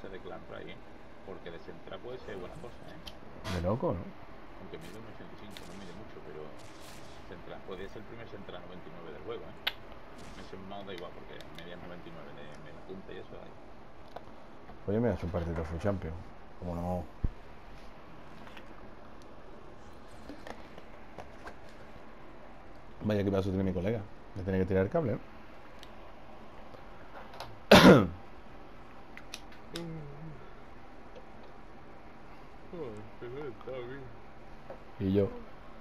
ese de Clan Ray, porque de central puede ser buena cosa, De loco, ¿no? aunque mide 1,85, no mide mucho, pero central, puede ser el primer central 99 del juego, ese modo da igual, porque media 99 de media punta y eso hay. Oye, me das un partido de Full Champion. Como no. Vaya que paso tiene mi colega. Me tiene que tirar el cable, ¿eh? Y yo.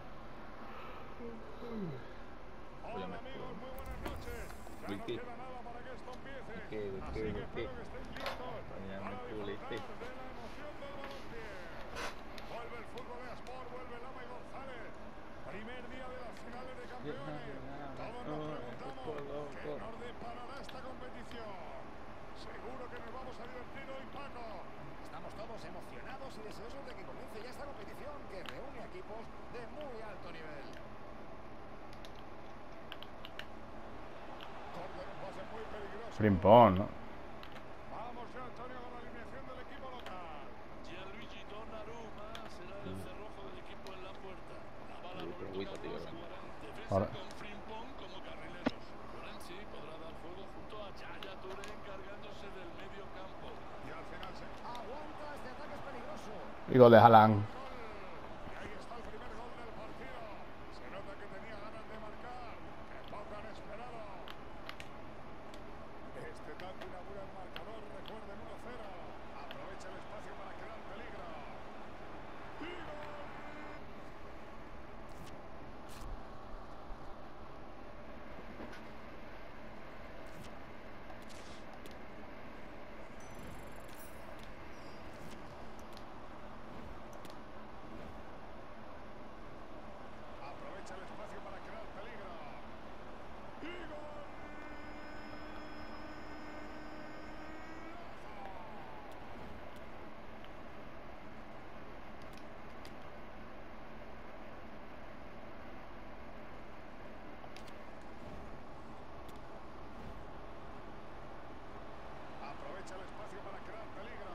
Voy a mezclar. Wiki. Wiki. Mañana me publiqué. Vuelve el fútbol de Sport, vuelve Lama y González. Primer día de las finales de campeones. Todos nos preguntamos qué nos deparará esta competición. Seguro que nos vamos a divertir hoy, Paco. Estamos todos emocionados y deseosos de que comience ya esta competición que reúne equipos de muy alto nivel. Córner, un pase muy peligroso. Frimpón, ¿no? Vamos ya, Antonio, con la alineación del equipo local. Gianluigi Donnarumma será el cerrojo del equipo en la puerta. La bala Roberto Carlos jugará en defensa Ahora. con Frimpong como carrileros. Florenzi podrá dar fuego junto a Yaya Touré encargándose del medio campo. Y al final se Aguanta, este ataque es peligroso. Y gol de Haaland. y ahí está el primer gol del partido. Se nota que tenía ganas de marcar. Que poco han esperado. Este tanto inaugura el marcador. Recuerden 1-0. Aprovecha el espacio para crear peligro. ¡Y gol! Aprovecha el espacio para crear peligro. ¡Y gol! Aprovecha el espacio para crear peligro.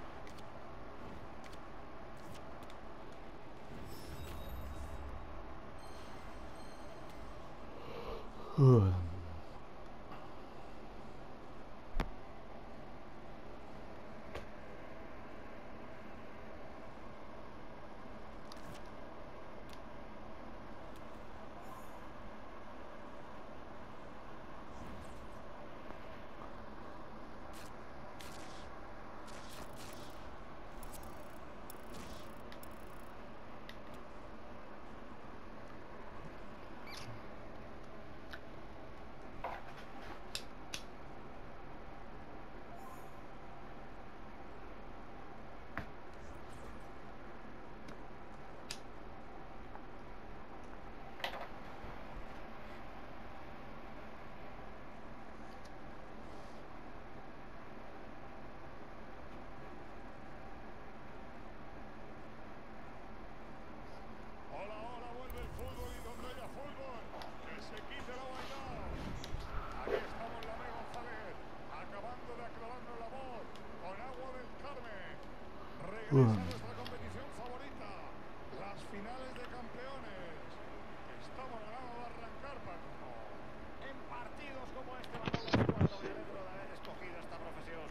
Hola, hola, vuelve el fútbol y donde haya fútbol, que se quite la bailada. Aquí estamos, Lamé González, acabando de aclararnos la voz con agua del Carmen. Regresa nuestra competición favorita, las finales de campeones. Estamos ganando a arrancar, Paco. En partidos como este, Manolo, es cuando me alegro de haber escogido esta profesión.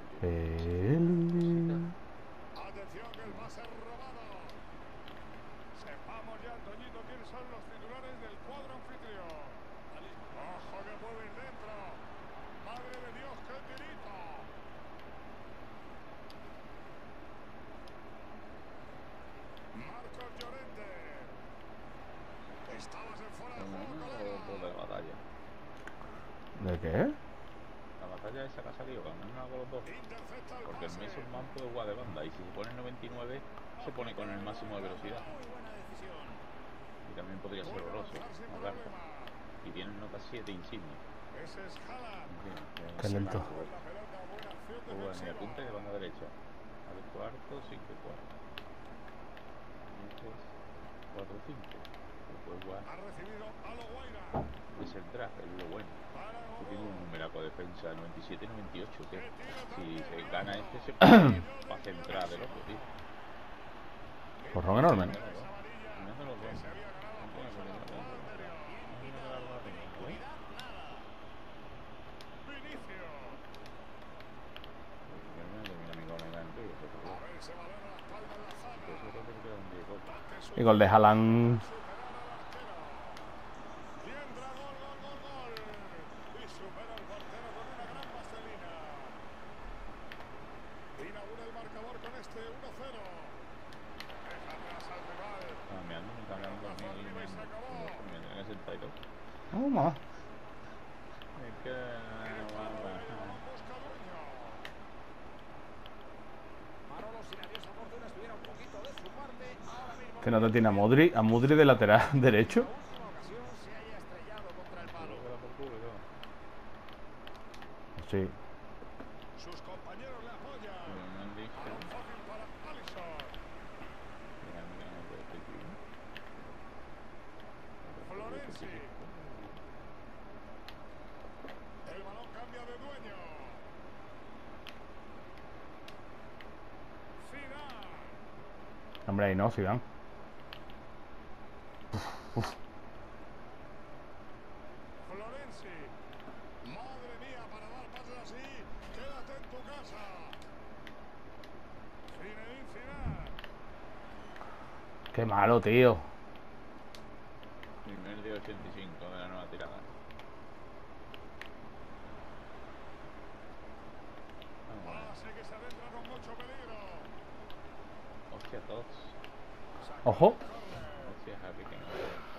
Atención, que el pase es robado. Sepamos ya, Toñito, quiénes son los titulares del cuadro anfitrión. ¡Ojo que puede ir dentro! ¡Madre de Dios, qué tirito! Marcos Llorente. Estabas en fuera de juego, Por colega. la batalla. ¿De qué? La batalla esa que ha salido, ganan algo los dos. Intercepta el Porque el pase. Mason Mount puede jugar de banda y si se pone en 99 se pone con el máximo de velocidad. Muy buena decisión. Y también podría ser Puede Oroso, avanzar sin más largo. problema. Y tiene nota 7 insignia. Ese es Haaland. Qué lento. La pelota, buena acción Juega en el defensiva. punta y de banda derecha. Al cuarto, 5-4. Este es 4-5. Puede jugar Ha recibido a Lo Guaira. de central, es lo bueno. Para Tú tiene un numeraco de defensa 97 y 98, tío. Si se gana este, se va a centrar de loco, tío. Porrón enorme, ¿no? Y gol de Haaland. Vamos. Que no te tiene a Modri de lateral derecho. Sí. Sus compañeros le apoyan. Balón fácil para Alisson. Florenzi. El balón cambia de dueño. Zidane. Hombre, ahí no, Zidane. Florenzi. Madre mía, para dar pases así, quédate en tu casa. Zinedine Zidane. Qué malo, tío. Primer de 85 de la nueva tirada. Pase que se adentra con mucho peligro. Hostia, todos. Ojo. Hostia, Harry, que no.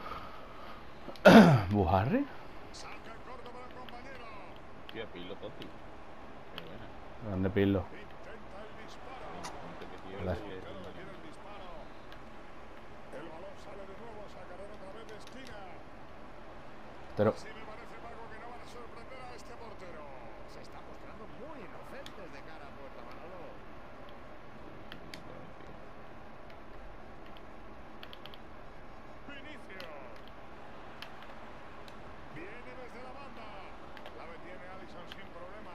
¿Bujarri? Saca el corto para el compañero. Hostia, Pirlo Totti. Qué buena. Grande Pirlo. Intenta el disparo. Ponte que tío, Gracias. y es Pero un detiene el disparo. El balón sale de nuevo, sacarán otra vez de esquina. Pero Sí me parece, Paco, que no van a sorprender a este portero. Se está mostrando muy inocentes de cara a puerta, Manolo. Vinicius. Viene desde la banda. La detiene Alisson sin problema.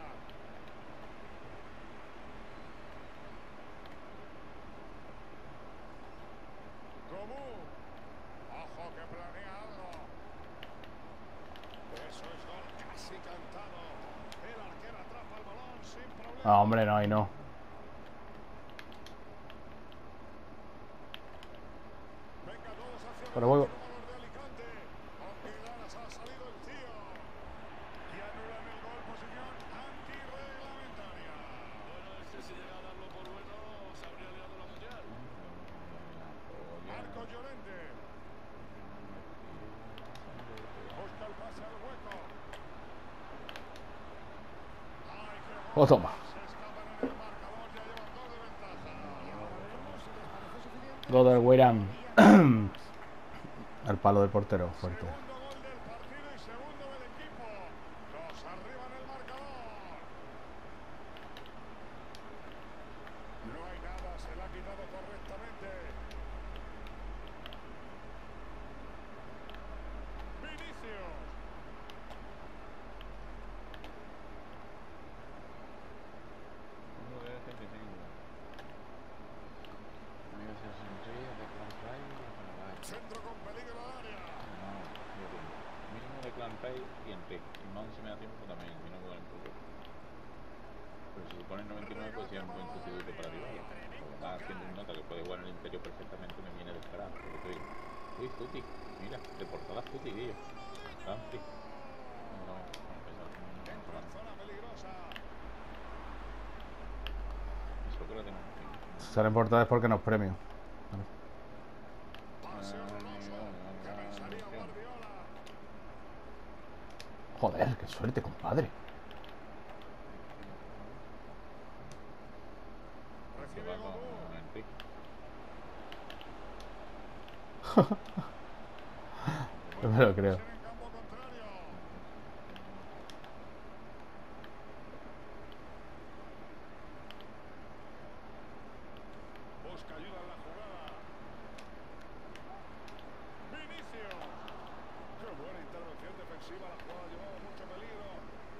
Comú. Ojo que planea algo. Eso es gol casi cantado. El arquero atrapa el balón sin problema. ah, hombre, no, ahí no. Venga todos hacia Pero adelante, vuelvo. jugador de Alicante. Con Pilares ha salido el tío. Y anulan el gol, posición antirreglamentaria. Bueno, este si llega a darlo por bueno, se habría liado la mundial. Marco Llorente. Busca el pase al hueco. Ay, qué gol. Oh, toma. Se escapan en el marcador, ya llevan 2 de ventaja. Goder Weiran. Al palo del portero, fuerte. Segundo gol del partido y segundo del equipo. Los arriba en el marcador. No hay nada, se la ha quitado correctamente. Vinicius. Centro con peligro al área. Mínimo de Clampay y Enrique. Y no se me da tiempo también. Y no me valen por poco. Pero si se pone 99, pues sería un buen sustituto para Dybala. Como va haciendo un nota que puede jugar en el interior perfectamente, me viene descarado. Porque estoy... Uy, Tuti. Mira, de portada Tuti, tío. Campi. Entra en zona peligrosa. Eso que lo tenemos aquí. Salen portadas porque no es premio. Pase horroroso. Que pensaría Guardiola. Joder, qué suerte, compadre. Recibe Va con Gobú. Enrique. No me lo creo. En campo contrario. Busca ayuda en la jugada. Vinicius. Qué buena intervención defensiva. La jugada llevaba mucho peligro.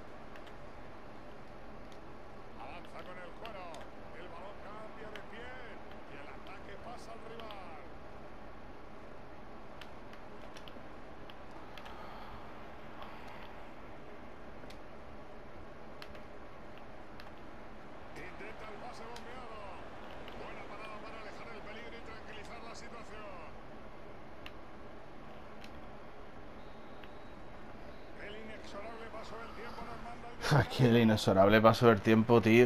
paso del tiempo nos manda el Aquí el inexorable paso del tiempo, tío.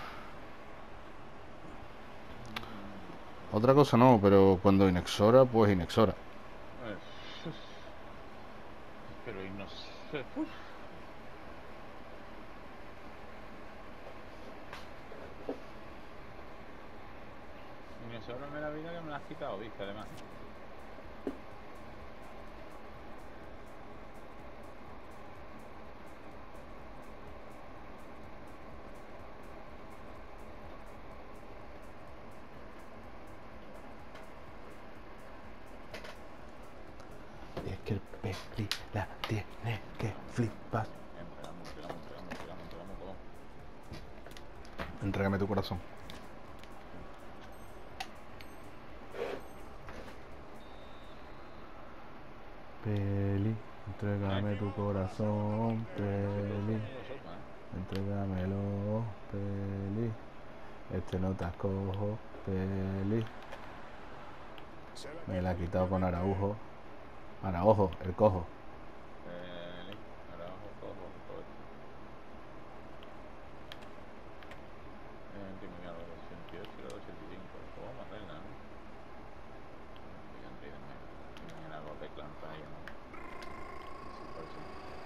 Otra cosa no, pero cuando inexora, pues inexora. Uf. Pero y no sé. Uf. Y me sobra la vida que me la has quitado, ¿viste? Además. Es que el Pepri la tiene que flipar. Entregamos todo. Entrégame tu corazón. Peli, entrégame tu corazón, Peli. Entrégamelo, Peli. Este no te escojo, Peli. Se le Me la ha mete quitado con limpiamente. Araujo. Araujo, el cojo. Ahora abajo, cojo. Que me quedan los 88 y los 85. Pues vamos a hacerla, ¿no? Y mañana hago teclas para ello, ¿no? Sí, por eso.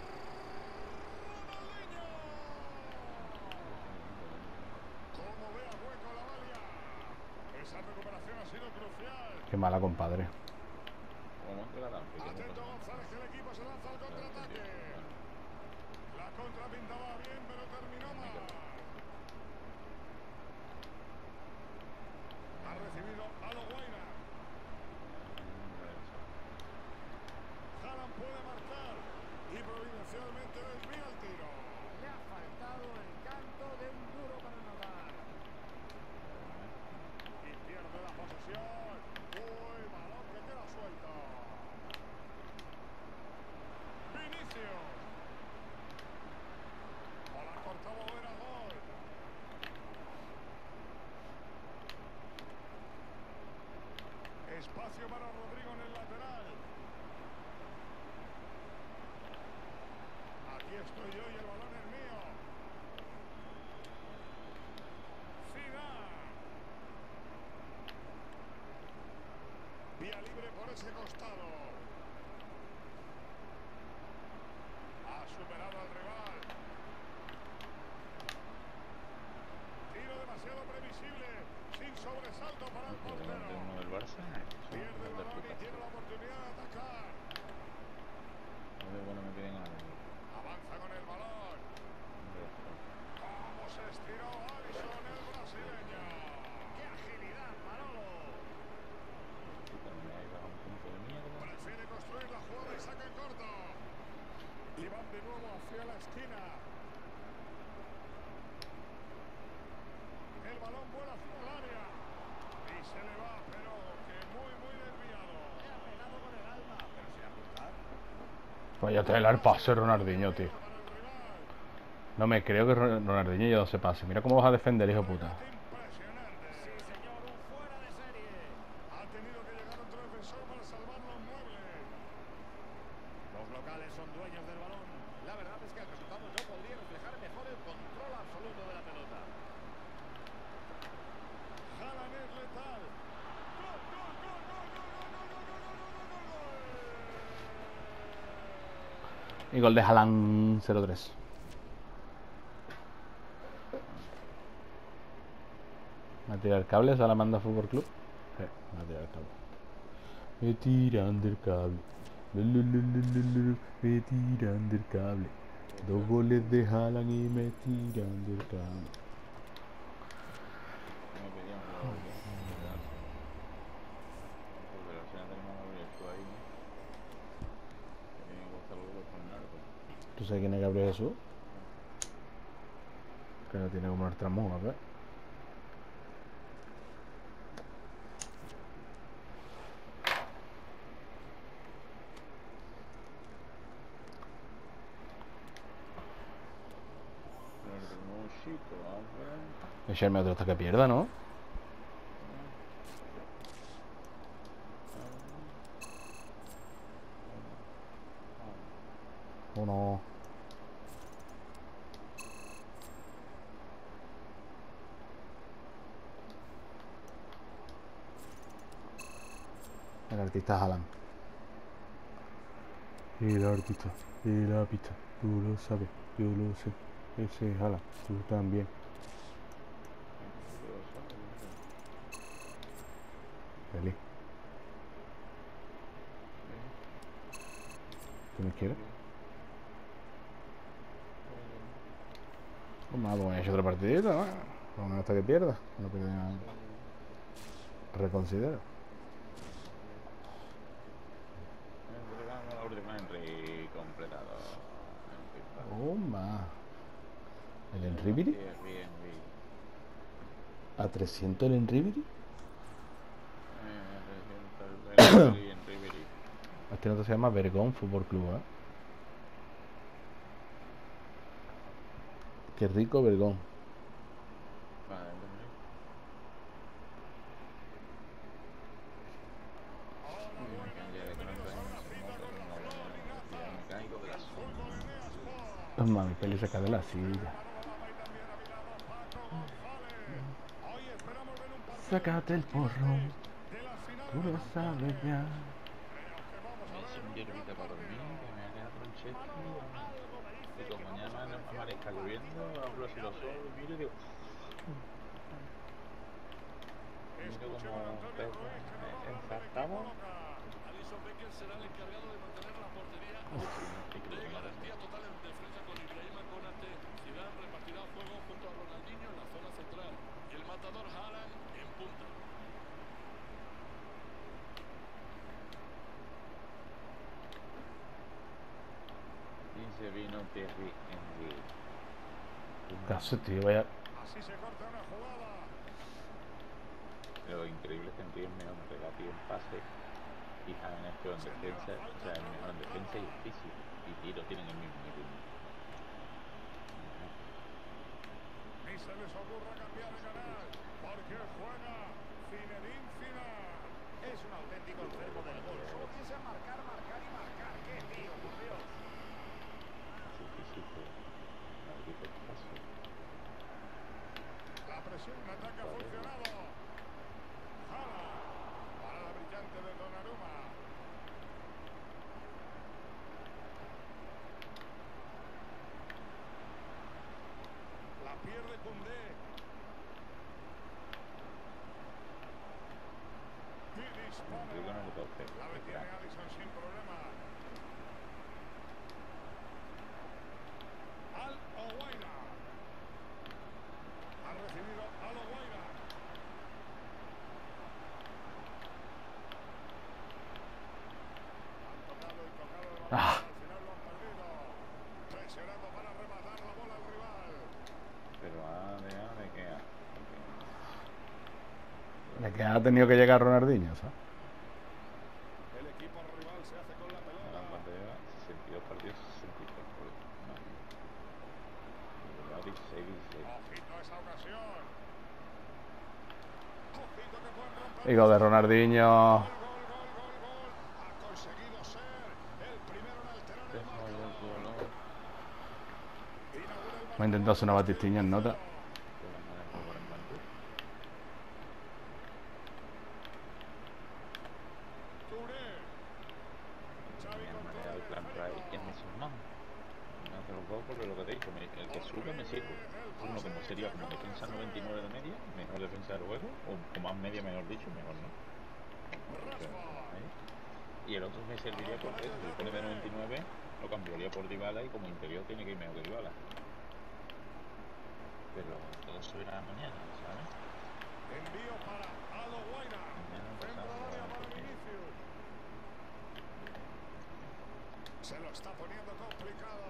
Como ve a hueco la Valia. Esa recuperación ha sido crucial. Qué mala, compadre. Vamos a entregar la Atento González, que el equipo se lanza al contraataque. La contra pintaba bien, pero terminó mal. Ha recibido a lo Guaina. Haaland puede marcar y providencialmente desvía el tiro. Le ha faltado el canto de un duro para anotar. Y pierde la posesión. Uy, balón que queda suelto. Vinicius. Hola, cortaba era gol. Espacio para Rodrigo en el lateral. Aquí estoy yo y el balón es mío. Zidane. Vía libre por ese costado. Ha superado al rival. Tiro demasiado previsible. Sin sobresalto para el portero. uno del Barça. Pierde el balón y tiene la oportunidad de atacar. Bueno, me piden algo. Avanza con el balón. ¿Cómo se estiró Alisson, el brasileño? ¡Qué agilidad, Manolo! Ahí baja un punto de mierda. Prefiere construir la jugada y saca en corto. Y van de nuevo hacia la esquina. El balón vuela hacia el área. Y se le va, pero que muy desviado. Le ha pegado con el alma, pero sin apuntar. Vaya tela el pase, Ronaldinho, tío. Para el rival. No me creo que Ronaldinho ya no se pase. Mira cómo vas a defender, hijo puta. Impresionante. Sí, señor, un fuera de serie. Ha tenido que llegar otro defensor para salvar los muebles. Los locales son dueños del balón. La verdad es que el resultado no podría reflejar mejor el control absoluto de la pelota. Haaland es letal. ¡Gol, gol, gol, gol, gol, gol, gol, gol, gol, gol! Y gol de Haaland 0-3. ¿Me ha tirado el cable? ¿Se la manda Fútbol Club? Sí, me ha tirado el cable. Me tiran del cable. Me tiran del cable. 2 goles de Haaland y me tiran del cable. Me pedían un jugador ya. Pero al final tenemos a Gabriel Jesús ahí, ¿no? Que tiene que costar luego con el arco. ¿Tú sabes quién es Gabriel Jesús? Que no tiene como nuestra mujer, ¿ves? Hermosito, hombre. Echarme otro hasta que pierda, ¿no? Uno. artista Haaland. El artista, tú lo sabes, yo lo sé. Ese es Haaland, tú también. Feliz. ¿Tú me quieres? Pues nada, pues he hecho otro partidito, ¿no? Vamos hasta que pierda. No pierda nada. Reconsidero. Entregamos la última Henry completado. Toma. ¿El Enribiri? Bien, bien. ¿A 300 el Enribiri? Enribiri. Este nota se llama Vergón Fútbol Club, ¿eh? Qué rico Vergón. Vale, me caigo de la zona. Mami, Peli se cae de la silla. Sácate el porro. Tú lo sabes ya. Me hice un hierbita para dormir, que me ha quedado tronchete. Y como mañana amanezca lloviendo, abro así los ojos y miro y digo... Miro como un perro ensartamos. Alisson Becker será el encargado de mantener la portería. De garantía total en defensa con Ibrahima Konate. Zidane repartirá fuego junto a Ronaldinho en la zona central. Y el matador Haaland en punta. Y se vino Terry Henry. Caso, tío, vaya. Así se corta una jugada. Lo increíble es que Henry es mejor regate en pase y Haaland es peor en defensa, o sea, es mejor en defensa y físico. Y tiro tienen el mismo nivel. Ni se les ocurra cambiar de canal, porque juega Zinedine Zidane. Es un auténtico enfermo del gol. Solo piensa en marcar, marcar y marcar. ¡Qué tío, por Dios! Su físico, maldito paso. La presión de ataque ha funcionado. Haaland para la brillante de Donnarumma. La pierde Koundé. Y dispone. Yo no lo toque. La detiene Alisson sin problema. Al Owaira. Ha recibido Al Owaira. Han tocado y tocado el balón. Ah. Al final lo han perdido. Presionando para rematar la bola al rival. Pero de qué ha. De que ha tenido que llegar Ronaldinho, ¿sabes? El equipo rival se hace con la pelota. La bandera, 62 partidos, 63 goles. Madrid, 6. Ojito a esa ocasión. Ojito que pueden romper. Hijo de Ronaldinho. Gol. Ha conseguido ser el primero en alterar el marcador. Inaugura el Me ha intentado hacer una batistiña en nota. Touré. Xavi controla el Porque lo que te he dicho, el que sube me sirve. Uno como sería como defensa 99 de media, mejor defensa del juego, o más media mejor dicho, mejor no. Y el otro me serviría porque si lo pone de 99, lo cambiaría por Dybala y como interior tiene que ir mejor que Dybala. Pero todo eso irá mañana, ¿sabes? envío para Al Owaira. Dentro del área para Vinicius. Se lo está poniendo complicado.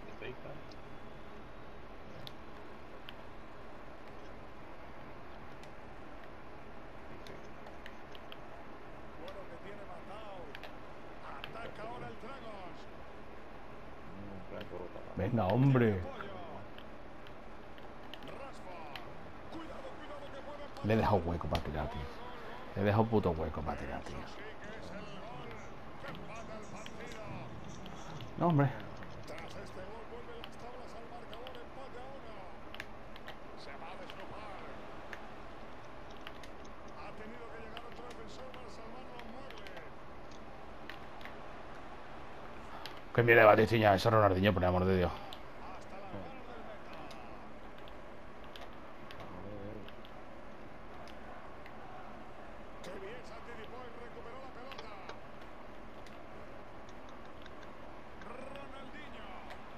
Bueno que tiene Matao. Ataca ahora el Dragons. Venga, hombre. Rashford. Cuidado que puede empatar. Le he dejado hueco para tirar, tío. Le he dejado puto hueco para tirar, tío. Sí que es el gol que empata el partido. No, hombre. Tras este gol vuelven las tablas al marcador, empate a 1. Se va a desnudar. Ha tenido que llegar otro defensor para salvar los muebles. Que mierda de Batistiña, ese Ronaldinho, por el amor de Dios. Hasta las manos del meta. Qué bien se anticipó y recuperó la pelota. Ronaldinho.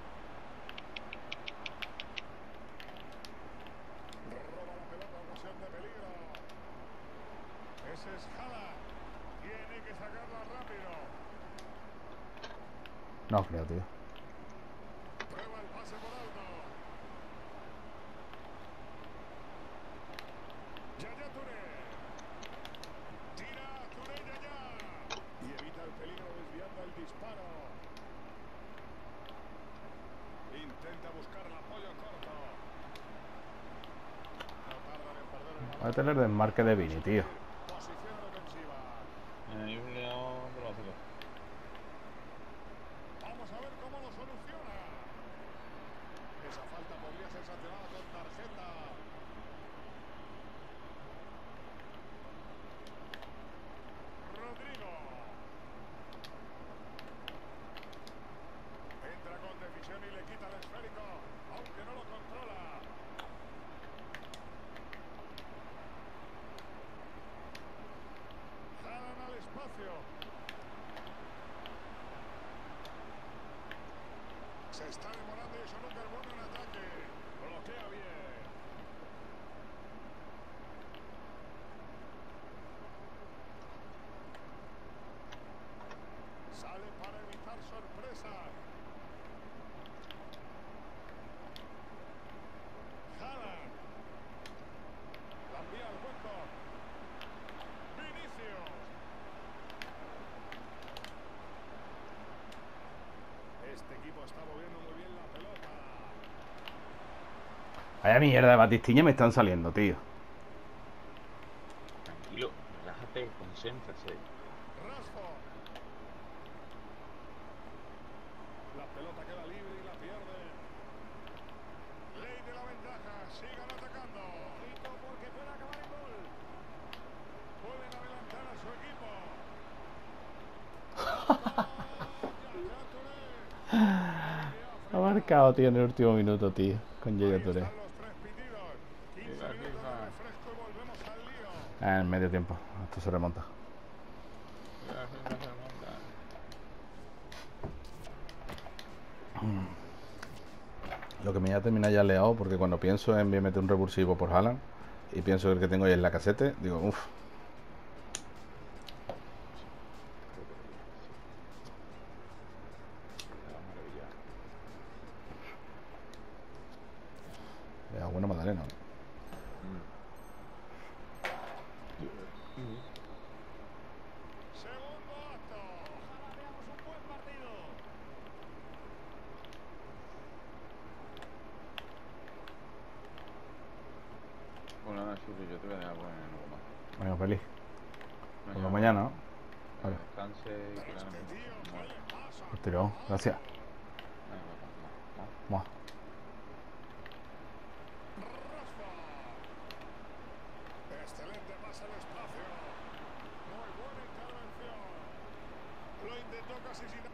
Roba la pelota, ocasión de peligro. Ese es Haaland. Tiene que sacarla rápido. No creo, tío. Prueba el pase por alto. Yaya Touré. Tira Touré Yaya. Y evita el peligro desviando el disparo. Intenta buscar el apoyo corto. No tardan en perder el Voy a balón. tener desmarque de Vini, tío. Posición defensiva. Hay un león básico. Vamos a ver cómo lo soluciona. Esa falta podría ser sancionada con tarjeta. Rodrigo. Entra con decisión y le quita el esférico, aunque no lo controla. Jalan al espacio. Se está demorando y eso nunca es bueno en ataque. Bloquea bien. Sale para evitar sorpresas. Haaland. La envía al hueco. Vinicius. Este equipo está moviendo muy bien la pelota. Vaya mierda de Batistiña me están saliendo, tío. Tranquilo, relájate, concéntrate. Rashford. La pelota queda libre y la pierde. Ley de la ventaja. Sigan atacando. Ojito porque puede acabar en gol. Pueden adelantar a su equipo. Yaya Touré. Ha marcado, tío, en el último minuto, tío. Con Ahí Yaya Touré. están los tres pitidos. 15 Viva, minutos de viva. refresco y volvemos al lío. En medio tiempo. Esto se remonta. Lo que me voy a terminar ya leado, porque cuando pienso en voy a meter un revulsivo por Haaland y pienso que el que tengo ahí en la casete, digo, uff. Bueno, Magdalena. Segundo acto. Ojalá veamos un buen partido. Bueno, nada, Chuli, yo te voy a dejar poner algo más. Venga, feliz. Nos vemos mañana, ¿no? Vale. Descanse y que ganen Este tío, mucho. ¿qué le pasa? Pues tirón. Gracias. Venga, va. Buah. Rashford. Excelente pase al espacio. Muy buena intervención. Lo intentó casi sin...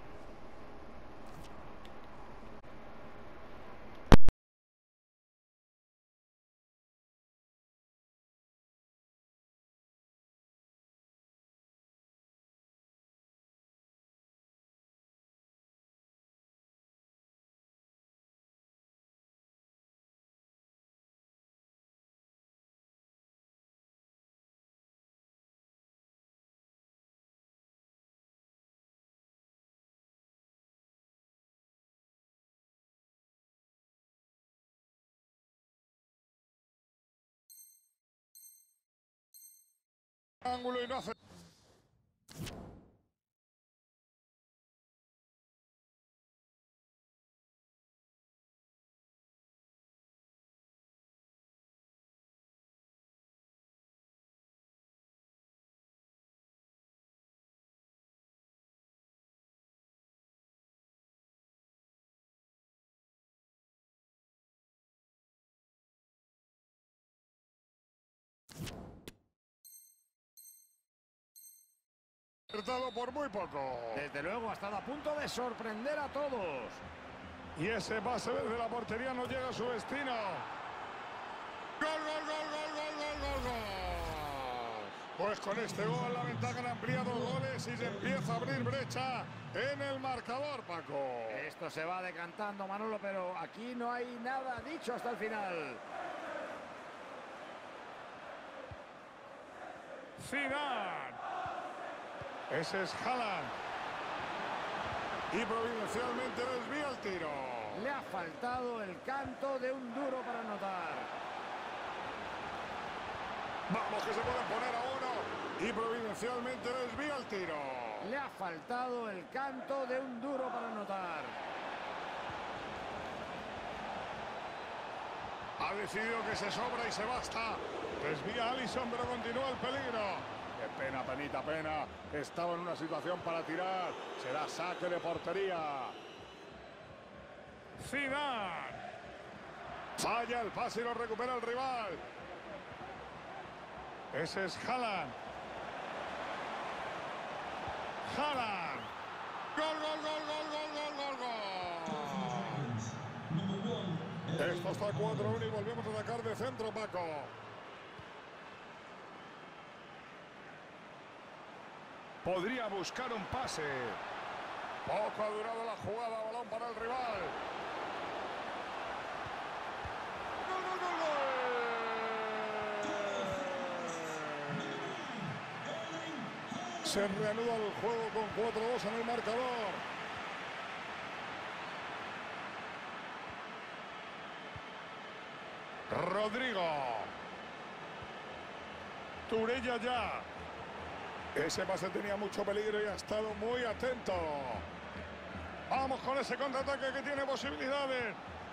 Ángulo y no hace... acertado por muy poco. Desde luego ha estado a punto de sorprender a todos. Y ese pase desde la portería no llega a su destino. ¡Gol, gol, gol, gol, gol, gol, gol, gol! Pues con este gol la ventaja han ampliado goles y se empieza a abrir brecha en el marcador, Paco. Esto se va decantando, Manolo, pero aquí no hay nada dicho hasta el final. Zidane. Ese es Haaland. Y providencialmente desvía el tiro. Le ha faltado el canto de un duro para anotar. Vamos, que se pueden poner a uno. Y providencialmente desvía el tiro. Le ha faltado el canto de un duro para anotar. Ha decidido que se sobra y se basta. Desvía Alisson, pero continúa el peligro. Qué pena, penita, pena. Estaba en una situación para tirar. Será saque de portería. Zidane. Falla el pase y lo recupera el rival. Ese es Haaland. Haaland. Gol, gol, gol, gol, gol, gol, gol, gol. Esto está 4-1 y volvemos a atacar de centro, Paco. Podría buscar un pase. Poco ha durado la jugada, balón para el rival. ¡Gol, gol, gol, gol! Se reanuda el juego con 4-2 en el marcador. Rodrigo. Turella ya. Ese pase tenía mucho peligro y ha estado muy atento. Vamos con ese contraataque que tiene posibilidades.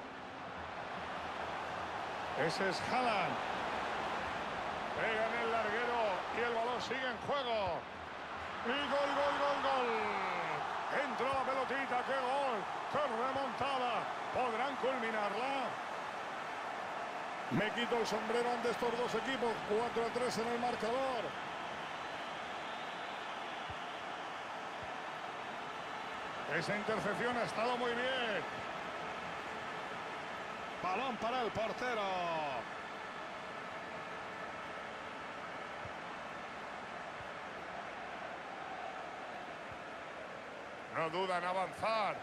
Ese es Haaland. Pega en el larguero y el balón sigue en juego. Y gol, gol, gol, gol. Entró la pelotita, qué gol. Qué remontada. ¿Podrán culminarla? Me quito el sombrero ante estos dos equipos. 4-3 en el marcador. Esa intercepción ha estado muy bien. Balón para el portero. No dudan en avanzar.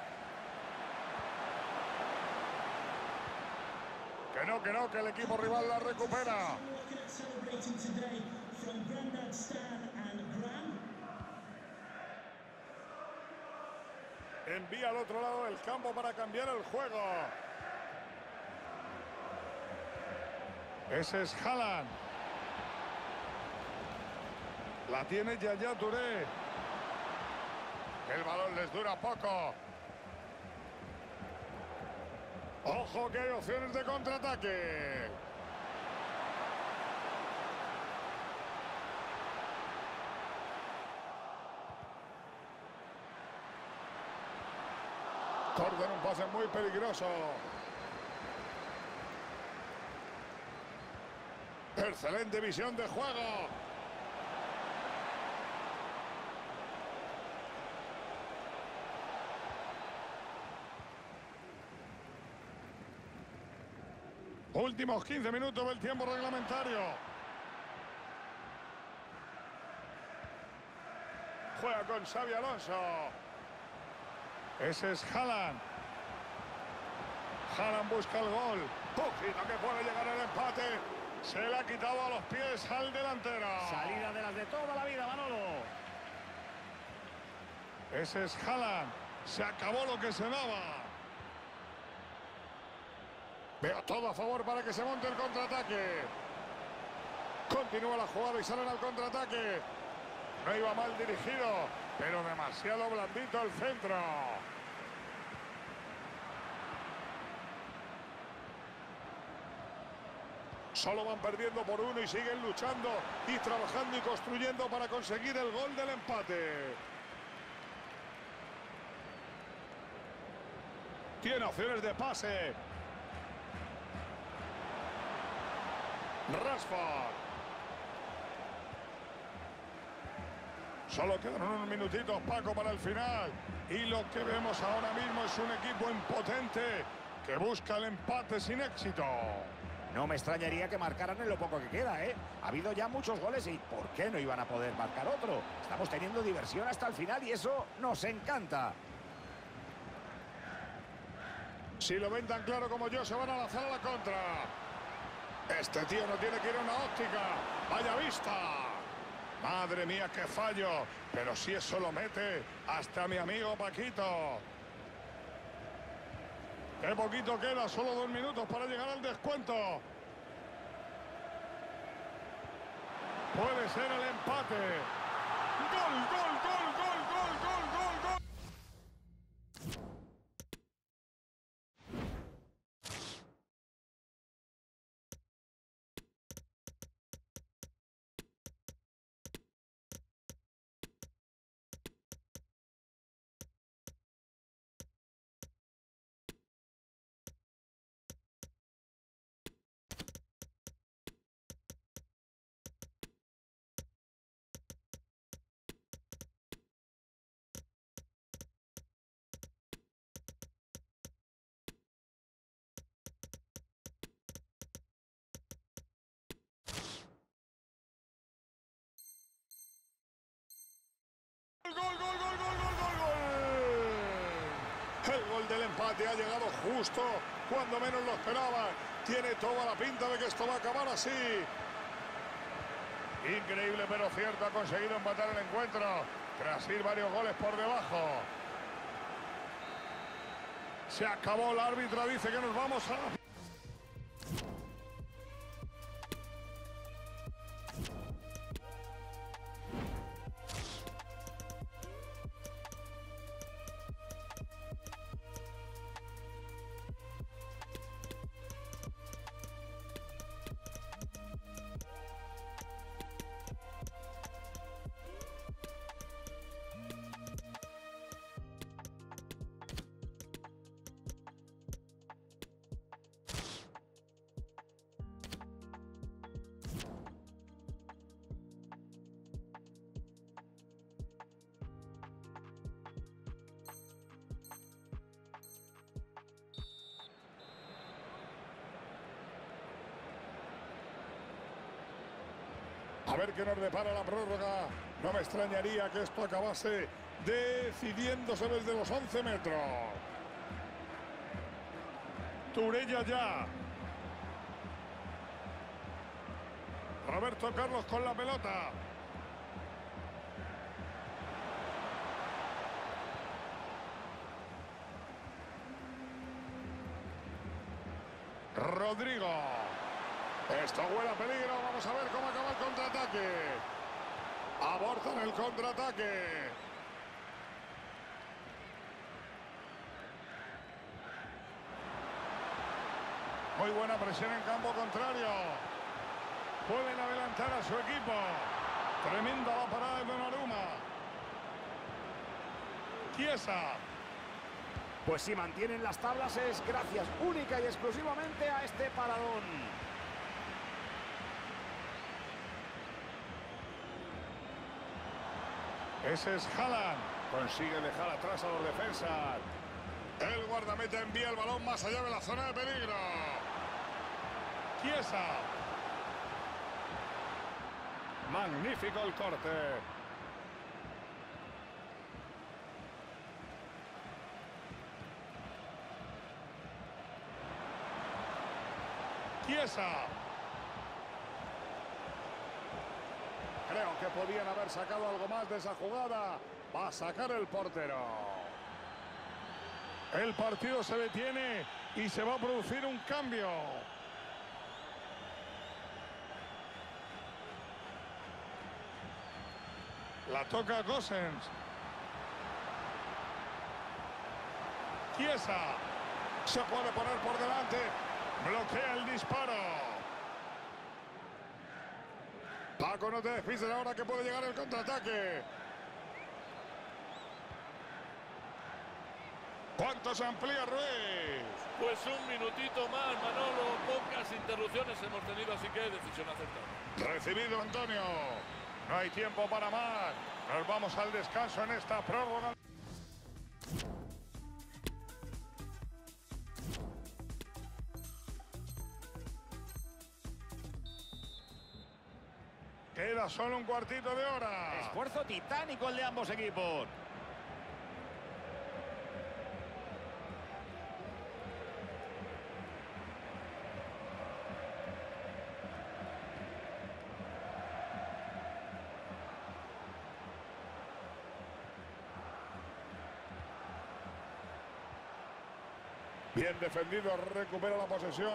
Que no, que el equipo rival la recupera. Envía al otro lado del campo para cambiar el juego. Ese es Haaland. La tiene Yaya Touré. El balón les dura poco. Ojo que hay opciones de contraataque. Torden un pase muy peligroso. Excelente visión de juego. Últimos 15 minutos del tiempo reglamentario. Juega con Xabi Alonso. Ese es Haaland. Haaland busca el gol. Poquito que puede llegar el empate. Se le ha quitado a los pies al delantero. Salida de las de toda la vida, Manolo. Ese es Haaland. Se acabó lo que se daba. Veo todo a favor para que se monte el contraataque. Continúa la jugada y salen al contraataque. No iba mal dirigido, pero demasiado blandito el centro. Solo van perdiendo por uno y siguen luchando y trabajando y construyendo para conseguir el gol del empate. Tiene opciones de pase. Rashford. Solo quedan unos minutitos, Paco, para el final. Y lo que vemos ahora mismo es un equipo impotente que busca el empate sin éxito. No me extrañaría que marcaran en lo poco que queda, ¿eh? Ha habido ya muchos goles y ¿por qué no iban a poder marcar otro? Estamos teniendo diversión hasta el final y eso nos encanta. Si lo ven tan claro como yo, se van a lanzar a la contra. Este tío no tiene que ir a una óptica. ¡Vaya vista! Madre mía, qué fallo. Pero si eso lo mete hasta mi amigo Paquito. Qué poquito queda, solo 2 minutos para llegar al descuento. Puede ser el empate. ¡Gol, gol, gol, gol, gol, gol, gol, gol! ¡Gol, gol, gol, gol, gol, gol, gol! El gol del empate ha llegado justo cuando menos lo esperaban. Tiene toda la pinta de que esto va a acabar así. Increíble pero cierto, ha conseguido empatar el encuentro tras ir varios goles por debajo. Se acabó, el árbitro dice que nos vamos a... A ver qué nos depara la prórroga. No me extrañaría que esto acabase decidiéndose desde los 11 metros. Turella ya. Roberto Carlos con la pelota. Rodrigo. Esto huele a peligro. Vamos a ver cómo acaba el contraataque. Abortan el contraataque. Muy buena presión en campo contrario. Pueden adelantar a su equipo. Tremenda la parada de Donnarumma. Chiesa. Pues si mantienen las tablas es gracias única y exclusivamente a este paradón. Ese es Haaland. Consigue dejar atrás a los defensas. El guardameta envía el balón más allá de la zona de peligro. Chiesa. Magnífico el corte. Chiesa. Creo que podían haber sacado algo más de esa jugada. Va a sacar el portero. El partido se detiene y se va a producir un cambio. La toca Gosens. Chiesa. Se puede poner por delante. Bloquea el disparo. Paco, no te despistes ahora que puede llegar el contraataque. ¿Cuánto se amplía Ruiz? Pues un minutito más, Manolo. Pocas interrupciones hemos tenido, así que decisión acertada. Recibido Antonio. No hay tiempo para más. Nos vamos al descanso en esta prórroga. Queda solo un cuartito de hora. Esfuerzo titánico el de ambos equipos. Bien defendido, recupera la posesión.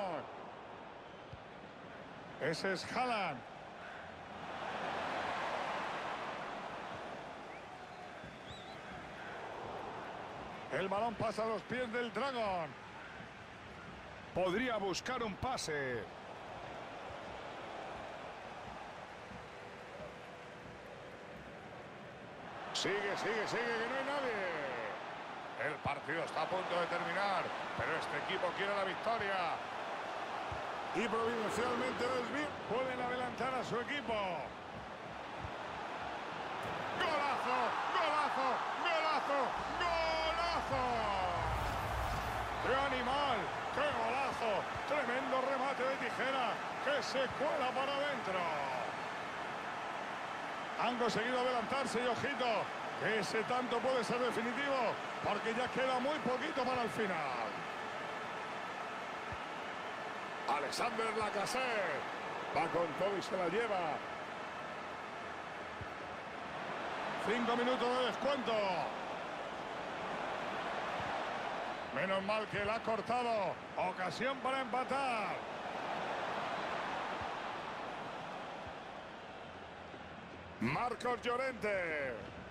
Ese es Haaland. El balón pasa a los pies del Dragon. Podría buscar un pase. Sigue, que no hay nadie. El partido está a punto de terminar, pero este equipo quiere la victoria. Y providencialmente pueden adelantar a su equipo. ¡Golazo! ¡Golazo! ¡Golazo! ¡Golazo! ¡Qué animal! ¡Qué golazo! Tremendo remate de tijera que se cuela para adentro. Han conseguido adelantarse y ojito, que ese tanto puede ser definitivo, porque ya queda muy poquito para el final. Alexander Lacazette va con todo y se la lleva. 5 minutos de descuento. Menos mal que la ha cortado. Ocasión para empatar. Marcos Llorente.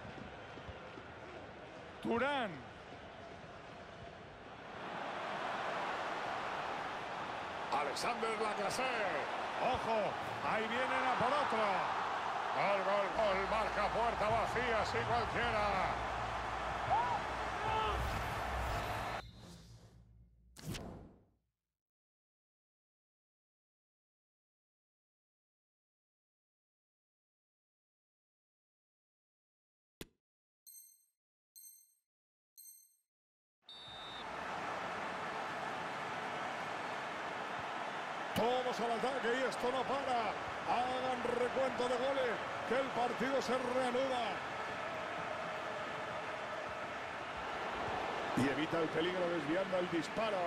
Turán. Alexander Lacazette. Ojo, ahí vienen a por otro. Gol, gol, gol. Marca puerta vacía, sí cualquiera. Todos al ataque y esto no para. Hagan recuento de goles, que el partido se reanuda. Y evita el peligro desviando el disparo.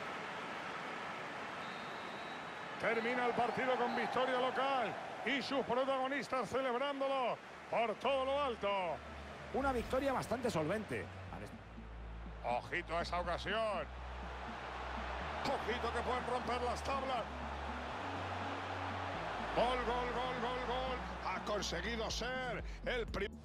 Termina el partido con victoria local y sus protagonistas celebrándolo por todo lo alto. Una victoria bastante solvente. Ojito a esa ocasión. Ojito que pueden romper las tablas. Gol, gol, gol, gol, gol. Ha conseguido ser el primer.